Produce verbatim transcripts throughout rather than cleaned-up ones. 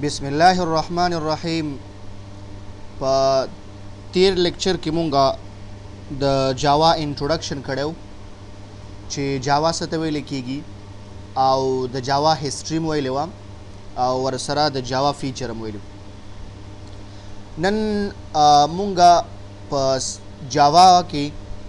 बिस्मिल्लाहिर्रहमानिर्रहीम। प तेर लेक्चर की मूंगा द जावा इंट्रोडक्शन कड़ो चे जावा सतवेले कीगी आउ द जावा हिस्ट्री मोइलेवा आउ वरसरा द जावा फीचर मोइले नन मूंगा प जावा की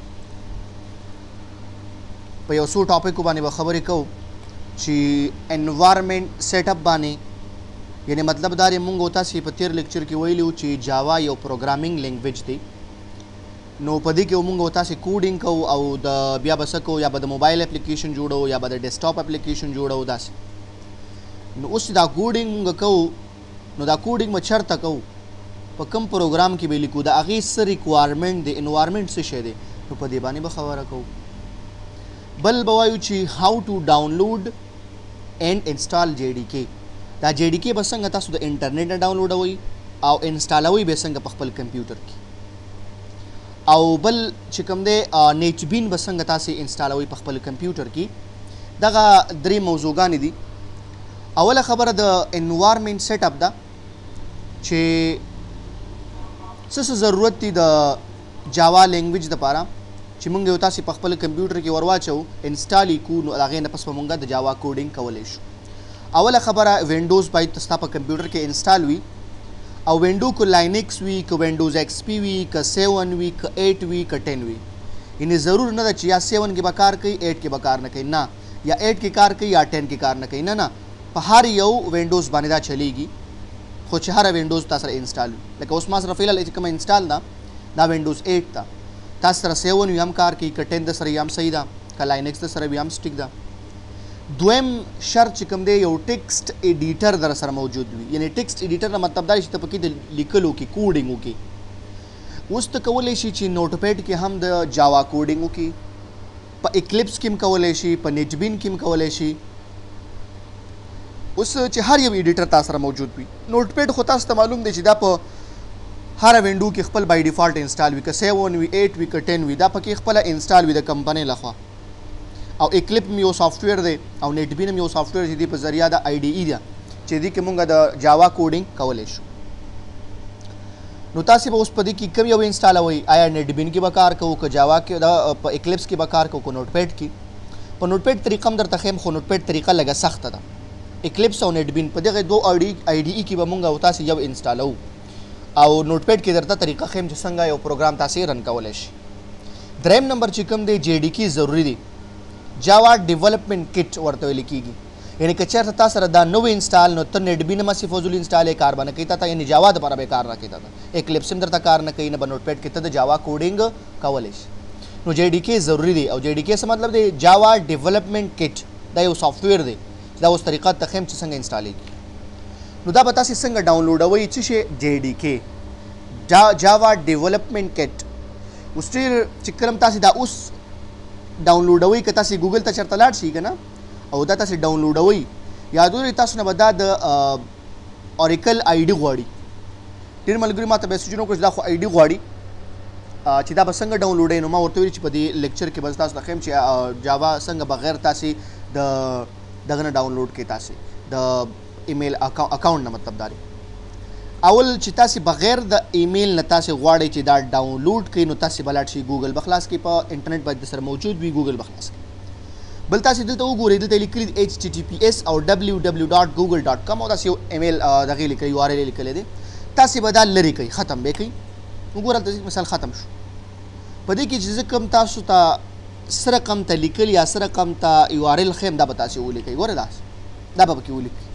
पे यसो टॉपिक को बाने बखबरी को ची एनवायरनमेंट सेटअप बाने यानी मतलब दार मूंग होता सी पतिर लेक्चर की वही ची जावा यो प्रोग्रामिंग लैंग्वेज थी नो पदी के मूंग होता सी कोडिंग को और द बिया बसको या बद मोबाइल एप्लीकेशन जोड़ो या बद डेस्कटॉप एप्लीकेशन जोड़ो दास नो उस दा कोडिंग मूंग को नो दा कोडिंग में चर तक प कम प्रोग्राम की बेली को दा अगी से रिक्वायरमेंट दे एनवायरनमेंट से शे दे नो पदी बानी बखबर को बल बवायु ची how to download and install JDK दा जेडीके बसंग तासु द इंटरनेट ने डाउनलोड हुई आउ इंस्टॉल हुई बेसंग पखपल कंप्यूटर की आउ बल चिकम दे नेचबिन बसंग तासे इंस्टॉल हुई पखपल कंप्यूटर की दगा द्री मौजूगा निदी अवला खबर द एनवायरनमेंट सेटअप दा चे सस जरूरत थी द जावा लैंग्वेज द पारा चिमुंगे होता सी पखपल कंप्यूटर की वरवा चो इंस्टॉल ही कू लागे न पस मंगा द जावा कोडिंग कवलेश अवला खबर विंडोज़ बाई तस्तापा कंप्यूटर के इंस्टॉल हुई और विंडो को लाइनिक्स हुई क विंडोज़ एक्सपी हुई क सेवन हुई क एट हुई क टेन हुई इन्हें ज़रूर न ची या सेवन के बकार कही एट के बकार न कही ना या एट के कार कही या टेन के कार न कही ना ना पहाड़ यो विंडोज़ बनेदा चलेगी खुद हर विंडोज़ तासर इंस्टॉल हुई लेकिन उस मास रफील कम इंस्टॉल था ना विंडोज़ एट था तासर सेवन हुई हम कार की क टेन दसर हम सही था क लाइनिक्स दसर भी हम स्टिक था द्वेम शर्त चिकम दे यो टेक्स्ट एडिटर दर सर मौजूद हुई यानी टेक्स्ट एडिटर ना मतलब दार इस पकी लिखल की कोडिंग की उस तक कवलेशी ची नोटपैड के हम द जावा कोडिंग की प इक्लिप्स किम कवलेशी प नेटबिन किम कवलेशी उस चे हर ये एडिटर तासर मौजूद हुई नोटपैड होता स मालूम दे दा प हर विंडो की खपल बाय डिफॉल्ट इंस्टॉल हुई क सेवन हुई एट हुई क टेन हुई दा पकी खपल इंस्टॉल हुई द कंपनी लखवा और इक्लिप में वो सॉफ्टवेयर दे और नेटबिन में वो सॉफ्टवेयर जिदी पर जरिया दा आईडीई दिया चेदी के मुंगा द जावा कोडिंग कवलेश नुतासी उस पदी की कभी अब इंस्टॉल हुई आया नेटबिन की बकार को क जावा के द इक्लिप्स की बकार को नोटपैड की पर नोटपैड तरीका दर तखेम खो नोटपैड तरीका लगा सख्त था इक्लिप्स और नेटबिन पर दे दो आई आईडीई की बमुंगा होता सी जब इंस्टॉल हो और नोटपैड के दरता तरीका खेम जसंगा यो प्रोग्राम तासी रन कवलेश द्रेम नंबर चिकम दे जेडी की जरूरी दी जावा डेवलपमेंट किट वर्तवे लिखीगी यानी कचर था सर दा नो इंस्टॉल नो तो नेटबिन में सिफोजुल इंस्टॉल एक कार बन कहता था यानी जावा दपारा बेकार ना कहता था एक लिप्सिम दर कार न कहीं न नोटपैड कहता था जावा कोडिंग कवलेश नो जेडीके जरूरी दे और जेडीके से मतलब दे जावा डेवलपमेंट किट दा वो सॉफ्टवेयर दे दा उस तरीका तखेम संग इंस्टॉल की नो दा बता सी संग डाउनलोड वही चीज़ जेडीके जावा डेवलपमेंट किट उससे चिक्रम तासी दा उस डाउनलोड हुई कता सी गूगल तचर तलाट सी ना और दाता से डाउनलोड हुई याद रही तासु न बदा द ऑरिकल आईडी ग्वाड़ी तीन मलगरी माता बेसुजनो को दाखो आईडी ग्वाड़ी चिदा बसंग डाउनलोड है नुमा वर्तवी चिपदी लेक्चर के बस तास लखेम जावा संग बगैर तासी द दगन डाउनलोड के तासी द ईमेल अकाउंट न मतलब दारी अवल चिता से बगैर द ईमेल नता से ग्वाड़े चिदा डाउनलोड की नता से बलाट सी गूगल बखलास की पर इंटरनेट पर सर मौजूद भी गूगल बखलास की बलता से दिल तो गोरे दिल लिख H T T P S और W W dot Google dot com और ईमेल दगे लिख यू आर एल लिख ले दे तासी बदा लरी कई ख़त्म बे कई गोरा मिसाल ख़त्म शो पदे की चीज़ कम तासु ता सर कम ता लिखल या सर कम ता यू आर एल खेम दा बता से वो लिख गोरे दास दा बाबा की वो लिख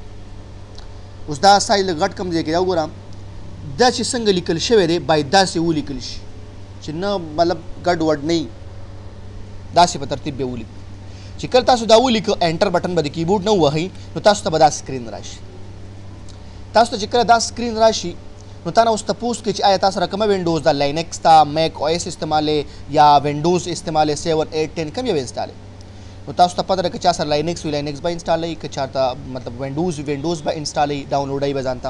उस दा साइल गट कम देके जाओ गोरा दा ची संग लिखल शवे दे बाय दा से वो लिखल शी चिन्ह मतलब गड वर्ड नहीं दा से तरतीब बे वो लिख चिकल तासु दा वो लिख एंटर बटन बद कीबोर्ड न वही नो तासु बदा स्क्रीन राशि तासु चिकल दा स्क्रीन राशि नो तना उस तपूस के आया तास रकम विंडोज़ दा लाइनेक्स ता मैक ओएस इस्तेमाल या विंडोज़ इस्तेमाल सेवन एट टेन कम ये इंस्टॉल नो तासु पता के चार लाइनेक्स लाइनेक्स बा इंस्टॉल है चार ता मतलब विंडोज़ विंडोज़ बा इंस्टॉल है डाउनलोड है बजानता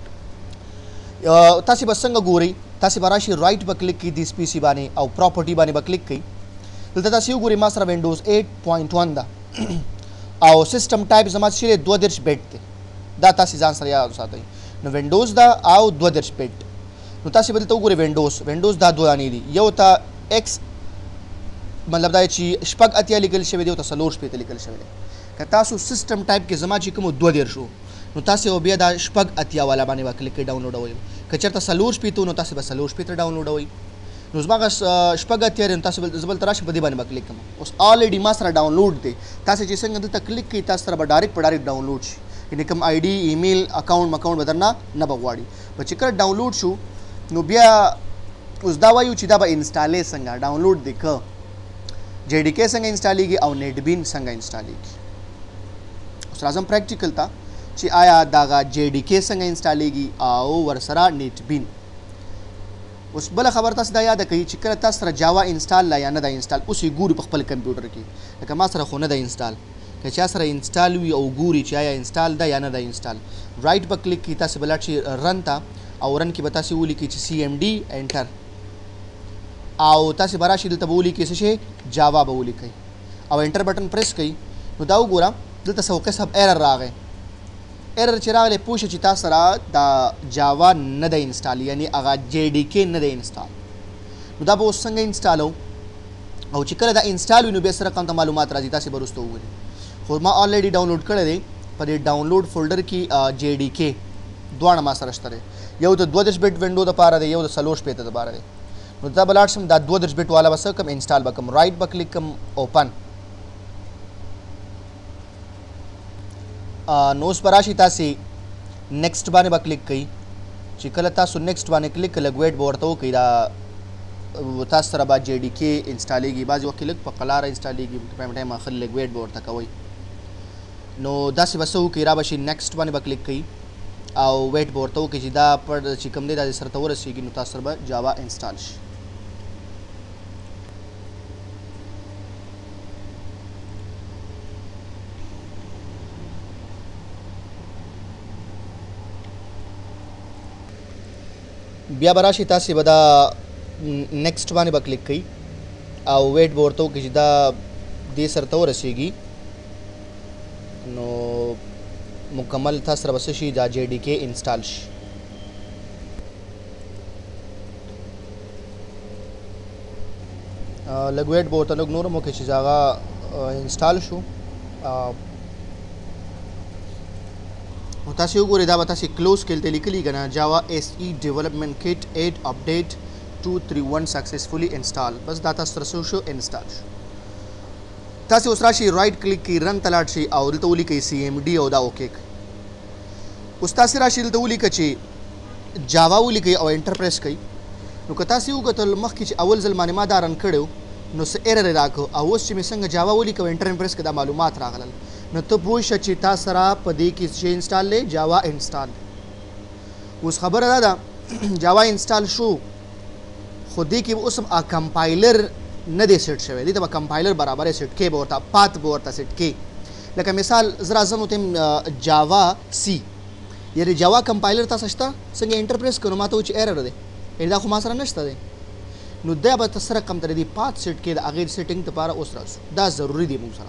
तासी बसंग गोरी तासी बराशी राइट पर क्लिक की दिस पीसी बाने और प्रॉपर्टी बाने पर क्लिक की तो तासी गोरी मासरा विंडोज़ एट पॉइंट वन दा और सिस्टम टाइप जमा छिले दो दर्श बैठते دا تاسو ځان سره یاد وساتئ. نو وینډوز دا او دوه دېرش بیت. نو تاسو به دلته وګورئ وینډوز وینډوز دا دوه دانې دي، یو ته ایکس مطلب دا چې شپږ اتیا لیکل شوی دی او ته څلور شپېته لیکل شوی دی. که تاسو سیسټم ټایپ کې زما چې کوم دوه دېرش و نو تاسو بیا دا شپږ اتیا والا باندې به کلیک کوئ ډاونلوډوئ. که چېرته څلور شپېته نو تاسو به څلور شپېته ډاونلوډوئ. نو زما هغه شپږ اتیا دی نو تاسو زه بل ته راشم په دې باندې به کلیک کوم. اوس آلریډي ما سره ډاونلوډ دی. تاسو چې څنګه دلته کلیک کوئ تاسو سره به ډایرکټ په ډایرکټ ډاونلوډ شي. یعنې کوم آی ډي ایمیل اکاونټ مکاونټ به درنه نه به غواړي. به چې کله ډاونلوډ شو نو بیا اوس دا وایو چې دا به انسټالې څنګه ډاونلوډ دی که جے ډي کې څنګه انسټالیږي او نیټ بین څنګه انسټالیږي. اوس راځم پریکټیکل ته چې آیا دغه جے ډي کې څنګه انسټالیږي او ورسره نیټ بین. اوس بله خبر تاسو دا یاده کوئ چې کله تاسو سره جاوا انسټال لا یا نه ده انسټال اوس یې ګوري په خپل کمپیوټر کې. لکه ما سره خو نه ده انسټال. که چا سره انسټال وي او ګوري چې آیا انسټال ده یا نه ده انسټال رایټ به کلیک کړي تاسو به لاړ شئ رن ته او رن کې به تاسو ولیکئ چې سی ایم ډي انټر او تاسو به راشئ دلته به ولیکئ څه شی جاوا به ولیکئ او انټر بټن پریس کړئ. نو دا وګوره دلته څه قسم ایرر راغی. ایرر چې راغلی پوه شه چې تاسو سره دا جاوا نه دی انسټال یعنی هغه جے ډي کې نه دی انسټال. نو دا به اوس څنګه انسټالو او چې کله دا انسټال وي نو بیا سره کوم ته معلومات راځي تاسو به وروسته وګورئ. خو ما آلریډي ډاونلوډ کړی دی په دې ډاونلوډ فولډر کې جے ډي کې دواړه ما سره شته دی. یو د دوه دېرش بیت وینډو دپاره دی یو د څلور شپېته دپاره دی. نو دا به لاړ شم دا دوه دېرش بیت والا به څه کوم انسټال به کوم رایټ به کلیک کوم اوپن. نو اوس به راشي تاسې نیکسټ باندې به کلیک کوئ. چې کله تاسو نیکسټ باندې کلیک کړئ لږ ویټ به ورته وکړئ دا تاسو سره به جے ډي کې انسټالیږي. بعضې وخت کې لږ په قلاره انسټالیږي ټایم ټایم اخر لږ ویټ به ورته کوئ. نو داسې به څه وکړئ را به شي نیکسټ باندې به کلیک کوئ او ویټ به ورته وکړئ چې دا پر چې کوم دی دا سره ته ورسېږي نو تاسو سره به جاوا انسټال شي. بیا به راشي تاسې به دا نیکسټ باندې به کلیک کوئ او ویټ به ورته وکړئ چې دا دې سره ته ورسېږي نو مکمل تاسو سره به څه شي دا جے ډي کې انسټال شي. لږ ویټ به ورته لږ نور هم وکړئ چې هغه انسټال شو. نو تاسو وګورئ دا به تاسې کلوز کې دلته لیکلي که نه جاوا ایس ای ډیولپمنټ کټ ایټ اپډیټ ټو تھری ون سکسیسفلی انسټال. بس دا تاسو سره شو انسټال شو. تاسو اوس راشئ رایټ کلیک کړئ رن ته لاړ شئ او دلته ولیکئ سی ایم ډي او دا اوکې کړئ. اوس تاسې راشئ دلته ولیکه چې جاوا ولیکئ او انټر پریس کړئ. نو که تاسې وکتل مخکې چې اول ځل باندې ما دا رن کړی نو څه ایرر یې راکړو او اوس چې مې څنګه جاوا ولیکه او انټر پریس کړه دا معلومات راغلل. نو ته پوه شه چې تا سره په دې کې څه انسټال دی جاوا انسټال. اوس خبره دا ده جاوا انسټال شو خو دې کې اوس هم کمپایلر نه دی سیټ شوی. دې ته به کمپایلر برابر سیټ کې به ورته پات به ورته سیټ کې. لکه مثال زه راځم وته جاوا سی یعنې جاوا کمپایلر تاسو شته څنګه انټر پریس کړو ما ته و چې ایرر دی یعنې دا خو ما سره نشته دی. نو دا به سره کوم تر دې پات سیټ کې د هغې سیټینګ لپاره اوس راځو دا ضروري دی موږ سره.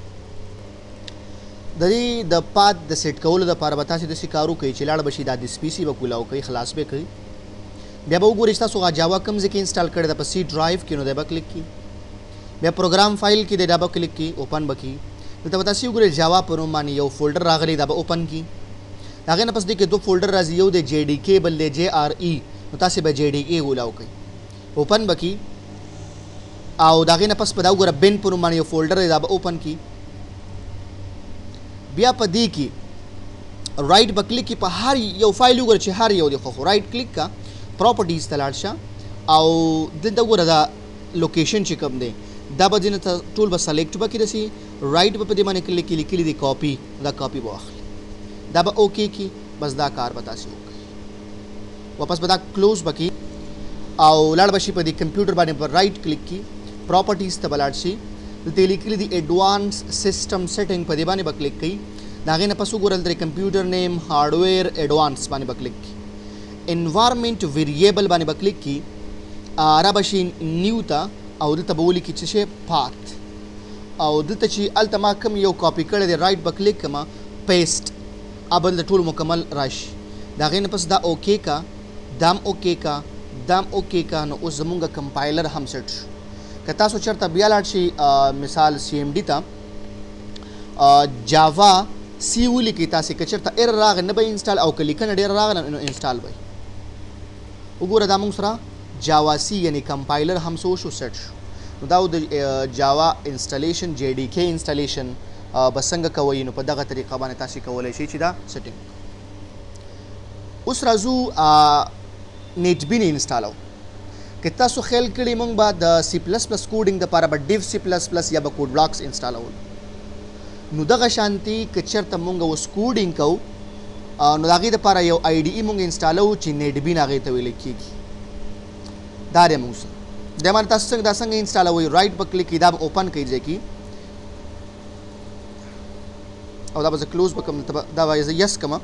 د دې د پات د سیټ کولو لپاره به تاسې داسې کار وکړئ چې لاړ به شي دا د سپي سي به کولاو کوئ خلاص به کوئ. بیا به وګورئ چې تاسو هغه جاوا کوم ځای کې انسټال کړی ده په سی ډرایو کې نو دی به کلیک کړي. بیا پروګرام فایل کې دی دا به کلیک کړي اوپن به کړي. دلته به تاسې وګورئ جاوا په نوم باندې یو فولډر راغلی دا به اوپن کړي. د هغې نه پس دې کې دوه فولډر راځي یو دی جے ډي کې بل دی جے آر ای. نو تاسې به جے ډي ای کولاو کوئ اوپن به کړي او د هغې نه پس به دا وګوره بین په نوم باندې یو فولډر دی دا به اوپن کړي. بیا په دې کې رایټ به کلیک کړي په هر یو فایل وګوره چې هر یو دی خو رایټ کلیک کا پراپرټیز ته لاړ شه او دلته وګوره دا لوکیشن چې کوم دی دا به ځینې ته ټول به سلیکټ به کړي داسې رایټ به په دې باندې کلیک کړي لیکلي دی کاپي دا کاپي به واخلي دا به اوکې کړي. بس دا کار به تاسې وکړئ. واپس به دا کلوز به کړي او لاړ به شي په دې کمپیوټر باندې به رایټ کلیک کړي پراپرټیز ته به لاړ شي دلته لیکلي دي ایډوانس سیسټم سیټینګ په دې باندې به کلیک کړئ. د هغې نه پس وګورئ دلته کمپیوټر نیم هارډویر ایډوانس باندې به کلیک کړي. انوایرمنټ ویریبل باندې به کلیک کړي را به شي نیو ته او دلته به ولیکي چې شی پات او دلته چې هلته ما کوم یو کاپي کړی دی رایټ به کلیک کړم پیسټ ابل د ټول مکمل راشي دا غین پس دا اوکے کا دام اوکے کا دام اوکے کا نو اوس زمونږ کمپایلر هم سیټ شو که تاسو چېرته بیا لاړ شئ مثال سی ایم ډي ته جاوا سی ولیکئ تاسې که چېرته ایر راغی نه به انسټال او که لیکنه ډېره راغله نو انسټال به وګوره دا موږ سره جاوا سی یعنی کمپایلر هم څه وشو سیټ شو نو دا د جاوا انسټالیشن جی ډي کې انسټالیشن به څنګه کوئ نو په دغه طریقه باندې تاسې کولی شئ چې دا سیټینګ اوس راځو نیټبین انسټالو که تاسو خیال کړي موږ به د سی پلس پلس کوډینګ دپاره به ډیو سی پلس پلس یا به کوډ بلاکس انسټالول نو دغه شانتي که چېرته موږ اوس کوډینګ کوو نو د هغې دپاره یو آی ډي ای موږ انسټالو چې نیټبین هغې ته ویلی کېږي دا دی موږ سره دی باندې تاسو څنګه دا څنګه انسټالوئ رایټ به کلیک کړئ دا به اوپن کوئ ځای کې او دا به زه کلوز به کړم دا به زه یس کړم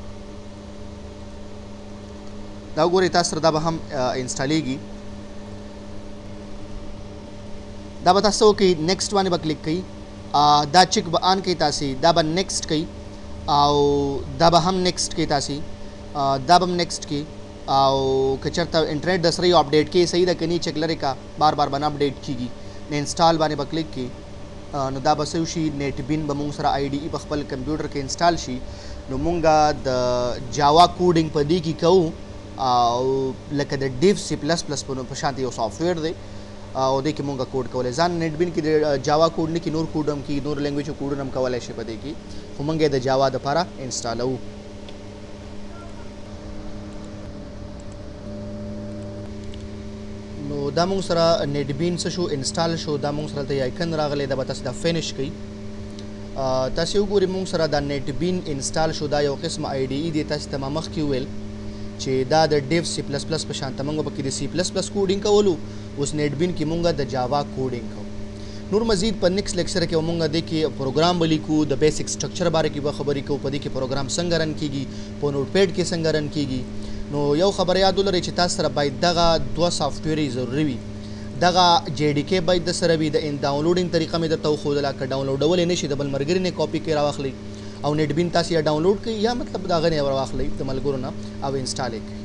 دا وګورئ تاسو سره دا به هم انسټالیږي دا به تاسو وکړئ نیکسټ باندې به کلیک کړئ دا چیک به آن کړئ تاسې دا به نیکسټ کړئ او دا به هم نیکسټ کړئ تاسې دا به هم نیکسټ کړئ او که چېرته انټرنیټ د سره یو اپډیټ کړئ صحیح ده که نه چیک لرې کا بار بار به نه اپډیټ کېږي نه انسټال باندې به کلیک کړئ نو دا به څه وشي نیټبین به موږ سره آی ډي ای په خپل کمپیوټر کې انسټال شي نو موږ د جاوا کوډینګ په دې کې کوو او لکه د ډیو سی پلس پلس په شانتې یو سافټویر دی او دې کې مونږ کوډ کولی ځان نیټبین کې د جاوا کوډ نه کې نور کوډ هم کې نور لینګویجو کوډونه هم کولی شي په دې کې خو مونږ یې د جاوا دپاره انسټالوو نو دا مونږ سره نیټبین څه شو انسټال شو دا مونږ سره ته آیکن راغلی دا به تاسې دا فینش کوئ تاسې وګورئ مونږ سره دا نیټبین انسټال شو دا یو قسم آی ډي ای دی تاسې ته ما مخکې وویل چې دا د ډیو سی پلس پلس په شان ته مونږ به کې د سی پلس پلس کوډینګ کولو اوس نیټبین کې مونږ د جاوا کوډینګ کوو نور مزید په نیکسټ لیکچر کې مونږ دې کې پروګرام به لیکو د بیسک سټرکچر باره کې به خبرې کوو په دې کې پروګرام څنګه رن کېږي په نوټ پیډ کې څنګه رن کېږي نو یو خبره یاد ولرئ چې تاسو سره باید دغه دوه سافټویرې ضروري وي دغه جی ډي کې باید د سره وي د ډاونلوډینګ طریقه مې درته وښودله که ډاونلوډولی نه شي د بل ملګري نه کاپي کې راواخلئ او نیټبین تاسې یا ډاونلوډ کړئ یا مطلب د هغه نه یې راواخلئ د ملګرو نه او انسټال یې کړئ